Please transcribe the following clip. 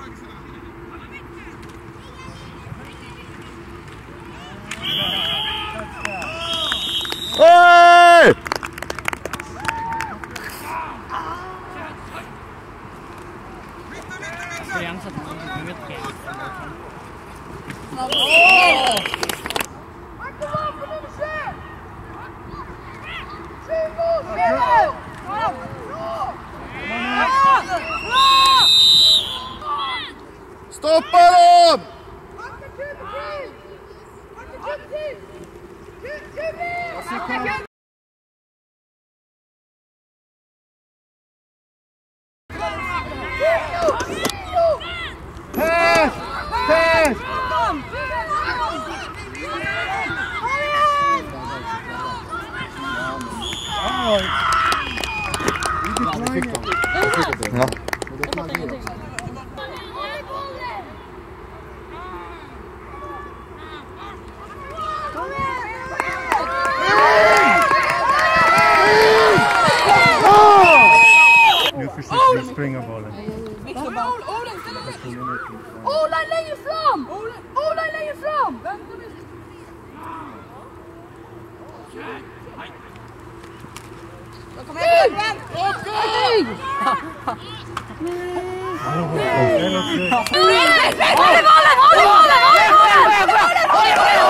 Oj! Stoppa dem! Pass! Pass! Ja. Nu försöker vi springa bollen. Ola längre fram! Ola längre fram! Kom igen! Okej! Håll i bollen! Håll i bollen!